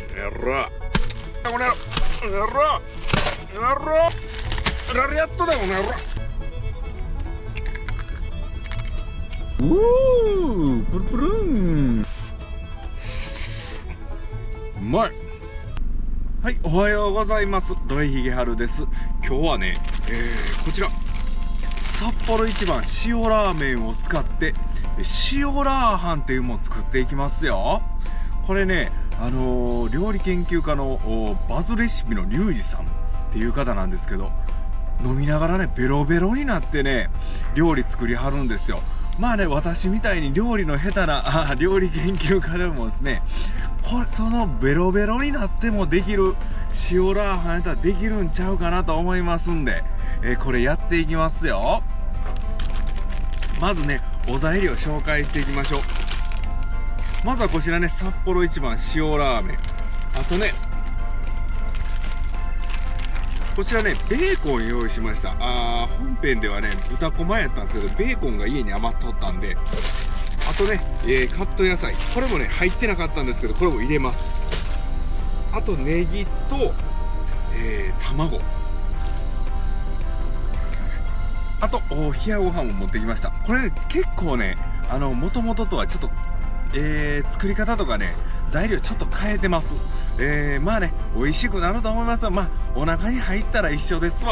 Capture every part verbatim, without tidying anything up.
やろこの野郎やろやろラリアットだこの野郎。うープルプルンうまい。はい、おはようございます。土井ひげはるです。今日はね、えー、こちら札幌一番塩ラーメンを使って塩ラーハンっていうのを作っていきますよ。これね、あのー、料理研究家のバズレシピのリュウジさんっていう方なんですけど、飲みながらねベロベロになってね料理作りはるんですよ。まあね、私みたいに料理の下手な料理研究家でもですね、これそのベロベロになってもできる塩ラーハンやったらできるんちゃうかなと思いますんで、えー、これやっていきますよ。まずね、お材料紹介していきましょう。まずはこちらね、札幌一番塩ラーメン。あとね、こちらね、ベーコン用意しました。あー、本編ではね豚こまやったんですけど、ベーコンが家に余っとったんで、あとね、えー、カット野菜、これもね入ってなかったんですけど、これも入れます。あとネギと、えー、卵、あと冷やご飯も持ってきました。これね結構ね、あの元々とはちょっと、えー、作り方とかね材料ちょっと変えてます。えー、まあね美味しくなると思いますが、まあお腹に入ったら一緒ですわ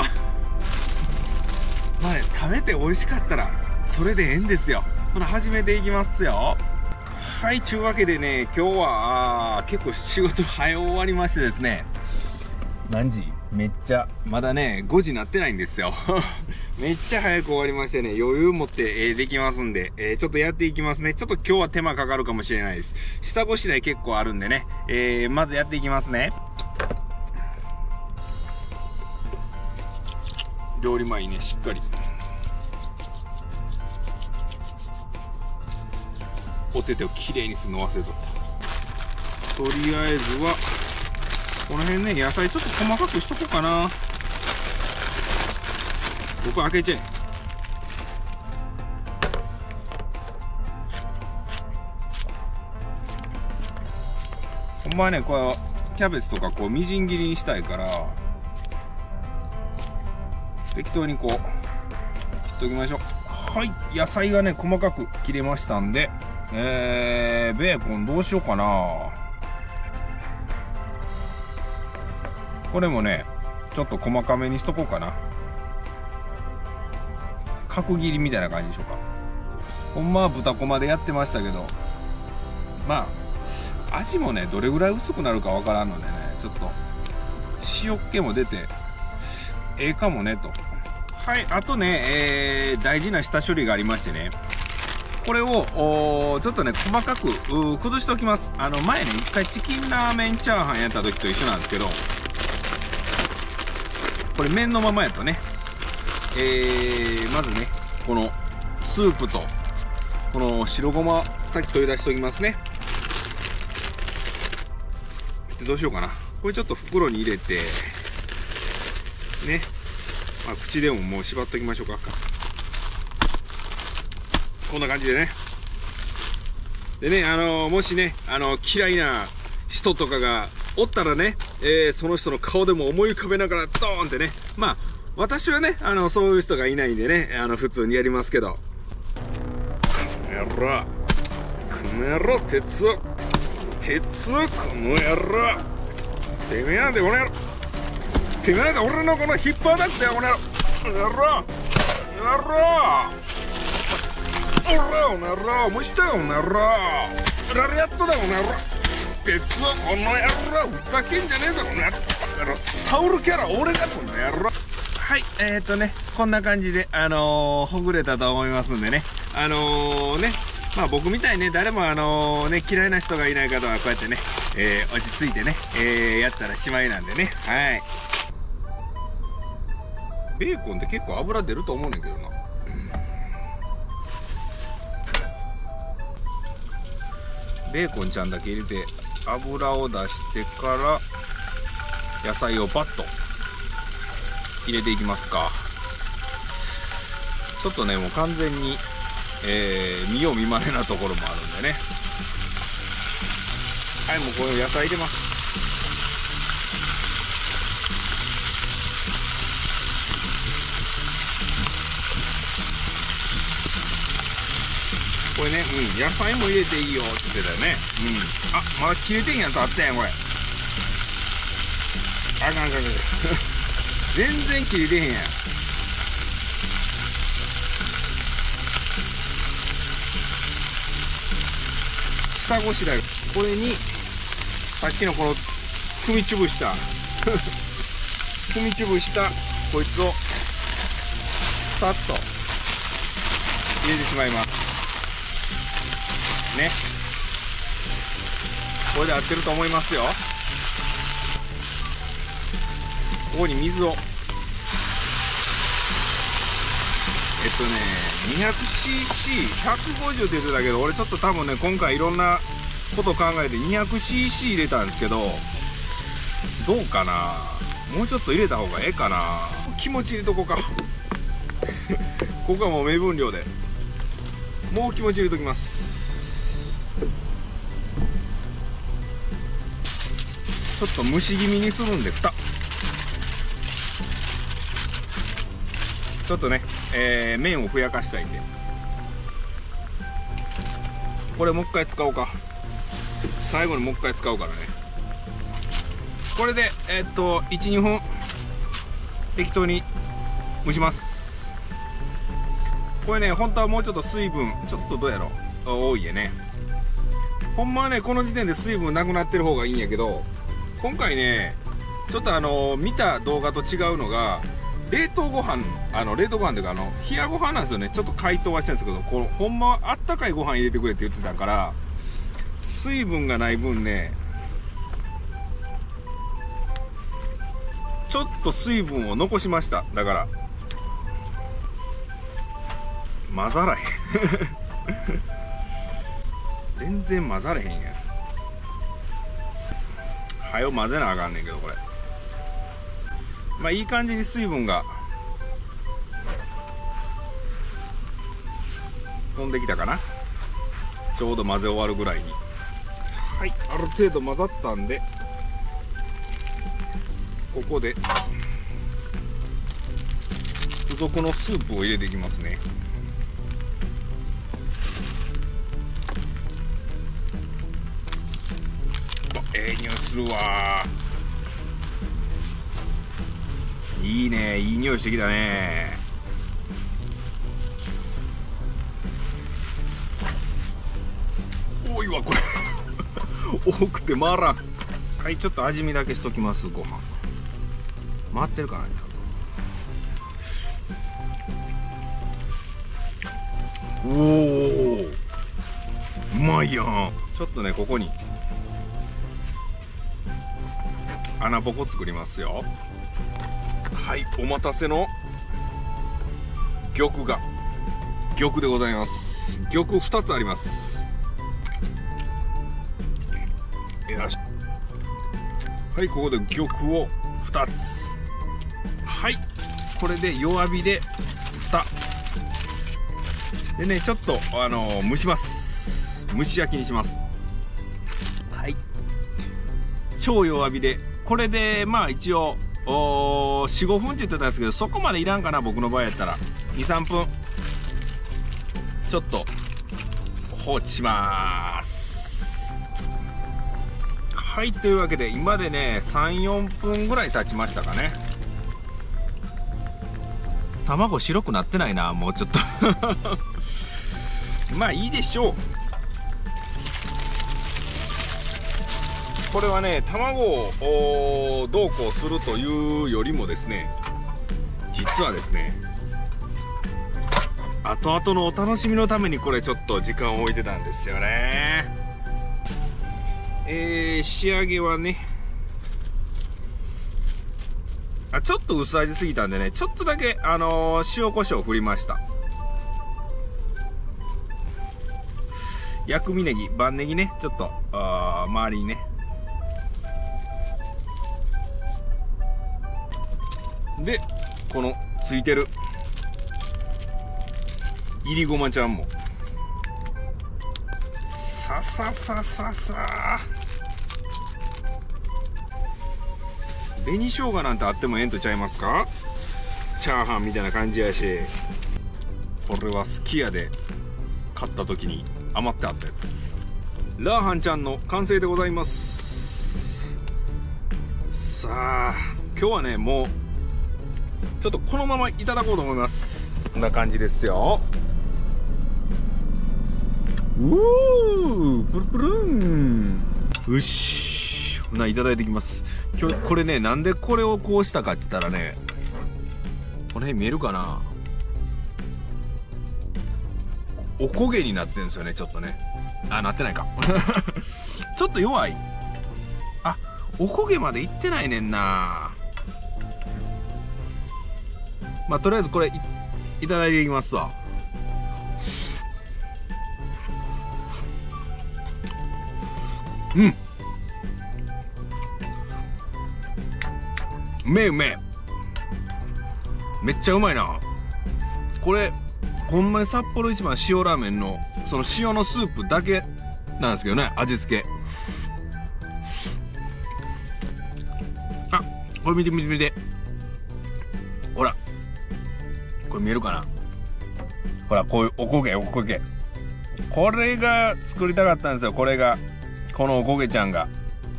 まあね、食べて美味しかったらそれでええんですよ。ほな始めていきますよ。はい、ちゅうわけでね、今日はあ結構仕事早終わりましてですね、何時めっちゃまだねごじになってないんですよめっちゃ早く終わりましてね、余裕持って、えー、できますんで、えー、ちょっとやっていきますね。ちょっと今日は手間かかるかもしれないです。下ごしらえ結構あるんでね、えー、まずやっていきますね。料理前にねしっかりお手手をきれいにするの忘れとった。とりあえずはこの辺ね、野菜ちょっと細かくしとこうかな。僕開けちゃえ。ほんまはね、これキャベツとかこうみじん切りにしたいから適当にこう切っておきましょう。はい、野菜がね細かく切れましたんで、えー、ベーコンどうしようかな。これもねちょっと細かめにしとこうかな。角切りみたいな感じでしょうか。ほんまは豚こまでやってましたけど、まあ味もねどれぐらい薄くなるかわからんのでね、ちょっと塩っ気も出てええかもねと。はい、あとね、えー、大事な下処理がありましてね、これをちょっとね細かく崩しておきます。あの前ね一回チキンラーメンチャーハンやった時と一緒なんですけど、これ麺のままやとね、えー、まずねこのスープとこの白ごまさっき取り出しておきますね。でどうしようかな、これちょっと袋に入れてね、まあ、口でももう縛っておきましょうか。こんな感じでね。でね、あのー、もしね、あのー、嫌いな人とかがおったらね、えー、その人の顔でも思い浮かべながらドーンってね、まあ私はね、あのそういう人がいないんでね、あの普通にやりますけど、この野郎この野郎鉄を鉄をこの野郎てめえなんでこの野郎てめえなんで俺のこの引っ張らなくてよこの野郎この野郎野郎おらおならもうしたよおならラリアットだおなら鉄をこの野郎ふざけんじゃねえぞこの野郎タオルキャラ俺だこの野郎。はい、えーとねこんな感じであのー、ほぐれたと思いますんでね、あのー、ねまあ僕みたいにね誰もあのー、ね嫌いな人がいない方はこうやってね、えー、落ち着いてね、えー、やったらしまいなんでね。はい、ベーコンって結構油出ると思うねんけどな。ベーコンちゃんだけ入れて油を出してから野菜をバッと入れていきますか。ちょっとねもう完全に、えー、見よう見まねなところもあるんでね。はい、もうこの野菜入れます。 これね、うん、野菜も入れていいよって言ってたよね。うん。あ、まだ切れてんやつあったやん、これ。あかんあかんあかん。全然切れてへんやん。下ごしらえ。これに、さっきのこの、踏みつぶした、踏みつぶした、こいつを、さっと、入れてしまいます。ね。これで合ってると思いますよ。ここに水を。えっとね、にひゃくシーシー、ひゃくごじゅうって言ってたけど、俺ちょっと多分ね、今回いろんなこと考えて にひゃくシーシー 入れたんですけど、どうかな、もうちょっと入れた方がええかな。気持ち入れとこうか。ここはもう目分量で。もう気持ち入れときます。ちょっと蒸し気味にするんで、蓋。ちょっとね、えー、麺をふやかしたいんで、これもう一回使おうか。最後にもう一回使うからね。これでえー、っといちにふん適当に蒸します。これね、本当はもうちょっと水分ちょっとどうやろ多いやね。ほんまはね、この時点で水分なくなってる方がいいんやけど、今回ねちょっとあの見た動画と違うのが、冷凍ご飯、あの冷凍ご飯というか、あの冷やご飯なんですよね。ちょっと解凍はしてるんですけど、このほんまはあったかいご飯入れてくれって言ってたから、水分がない分ね、ちょっと水分を残しました。だから混ざらへん。全然混ざれへんやん。はよ混ぜなあかんねんけど、これまあいい感じに水分が飛んできたかな。ちょうど混ぜ終わるぐらいに。はい、ある程度混ざったんで、ここで付属のスープを入れていきますね。ええ匂いするわ。いいね、いい匂いしてきたね。多いわこれ。多くて回らん。はい、ちょっと味見だけしときます。ご飯回ってるかな。おお、うまいやん。ちょっとね、ここに穴ぼこ作りますよ。はい、お待たせの玉が玉でございます。玉ふたつあります。よし、はい、ここで玉をふたつ。はい、これで弱火で蓋でね、ちょっとあのー、蒸します。蒸し焼きにします。はい、超弱火で。これでまあ一応よん、ごふんって言ってたんですけど、そこまでいらんかな、僕の場合やったら。に、さんぷんちょっと放置します。はい、というわけで今でねさん、よんぷんぐらい経ちましたかね。卵白くなってないな、もうちょっと。まあいいでしょう。これはね、卵をどうこうするというよりもですね、実はですね、後々のお楽しみのためにこれちょっと時間を置いてたんですよね。えー、仕上げはね、あ、ちょっと薄味すぎたんでね、ちょっとだけ、あのー、塩コショウ振りました。薬味ネギ、万ネギね、ちょっとあ周りにね。で、このついてるいりごまちゃんもさささささ。紅生姜なんてあってもええんとちゃいますか。チャーハンみたいな感じやし、これは好きやで。 買った時に余ってあったやつです。ラーハンちゃんの完成でございます。さあ今日はねもうちょっとこのままいただこうと思います。こんな感じですよ。うープルプルン。よし、ほないただいていきます。今日これね、なんでこれをこうしたかって言ったらね、この辺見えるかな、お焦げになってるんですよね、ちょっとね。あ、なってないかちょっと弱い。あ、お焦げまでいってないねんな。まあとりあえずこれ い, いただいていきますわ。うん、うめえうめえ、めっちゃうまいなこれ。ほんまに札幌一番塩ラーメンのその塩のスープだけなんですけどね、味付け。あ、これ見て見て見て、ほらこれ見えるかな、ほらこういうおこげおこげ、これが作りたかったんですよ。これがこのおこげちゃんが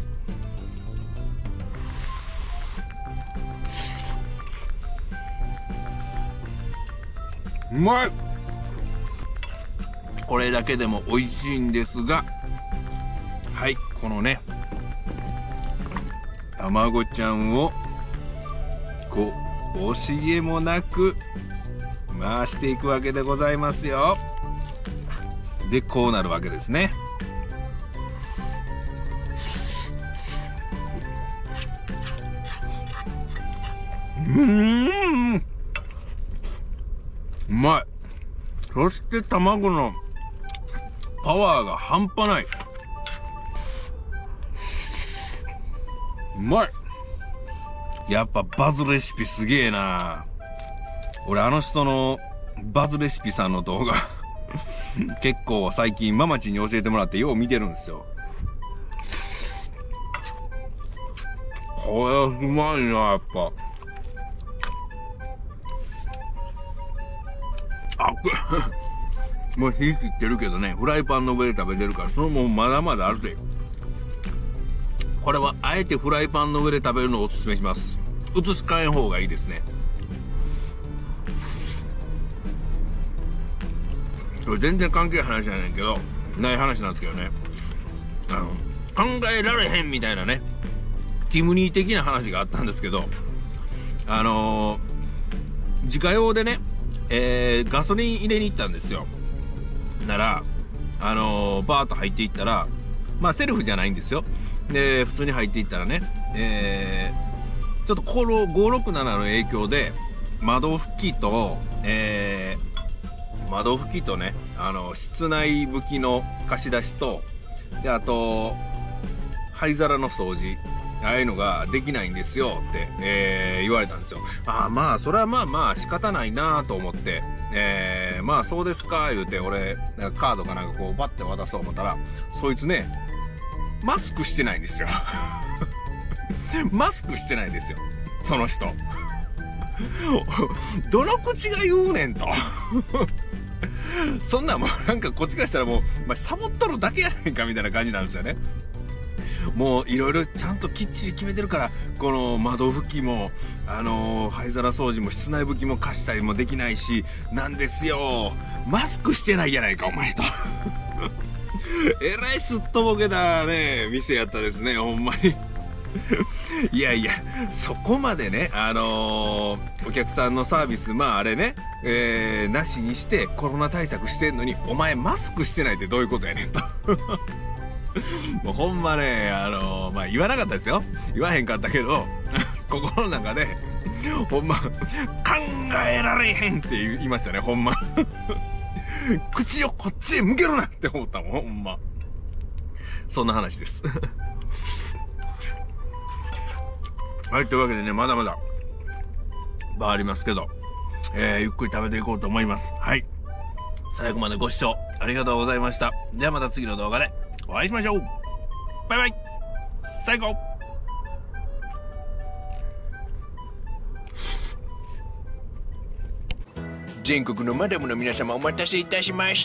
うまい。これだけでも美味しいんですが、はい、このね卵ちゃんをこう惜しげもなく回していくわけでございますよ。でこうなるわけですね。うーん、うまい。そして卵のパワーが半端ない。うまい。やっぱバズレシピすげえな。俺あの人のバズレシピさんの動画結構最近ママチに教えてもらってよう見てるんですよ。これうまいな、やっぱ。あもう火切ってるけどね、フライパンの上で食べてるから、そのもうまだまだあるで。これはあえてフライパンの上で食べるのをおすすめします。移し替えん方がいいですね。これ全然関係ない話じゃないけど、ない話なんですけどね、あの考えられへんみたいなね、キムニー的な話があったんですけど、あのー、自家用でね、えー、ガソリン入れに行ったんですよ。ならあのー、バーッと入っていったら、まあセルフじゃないんですよ。で普通に入っていったらね、えー、ちょっとこのごろくななの影響で窓拭きと、えー、窓拭きとね、あの室内拭きの貸し出しと、であと灰皿の掃除、ああいうのができないんですよって、えー、言われたんですよ。ああ、まあそれはまあまあ仕方ないなと思って、えー、まあそうですか言うて、俺なんかカードかなんかこうバッて渡そう思ったら、そいつねマスクしてないんですよマスクしてないんですよ、その人どの口が言うねんとそんなんもうなんかこっちからしたらもう、まあ、サボっとるだけやねんかみたいな感じなんですよね。もういろいろちゃんときっちり決めてるから、この窓拭きもあのー、灰皿掃除も室内拭きも貸したりもできないしなんですよ。マスクしてないやないかお前とえらいすっとぼけたね店やったですね、ほんまにいやいや、そこまでね、あのー、お客さんのサービス、まああれね、えー、なしにしてコロナ対策してんのに、お前マスクしてないってどういうことやねんともうほんまね、あのー、まあ言わなかったですよ、言わへんかったけど心の中でほんま考えられへんって言いましたね、ほんま口をこっちへ向けるなって思ったもん、ほんま。そんな話ですはい、というわけでね、まだまだバーありますけど、えー、ゆっくり食べていこうと思います。はい、最後までご視聴ありがとうございました。ではまた次の動画でお会いしましょう。バイバイ、最高。 全国のマダムの皆様お待たせいたしました。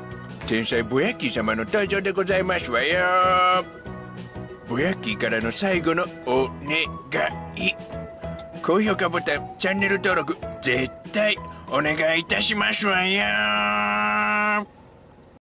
天才ボヤッキー様の登場でございますわよ。ボヤッキーからの最後のお願い。高評価ボタン、チャンネル登録絶対お願いいたしますわよ。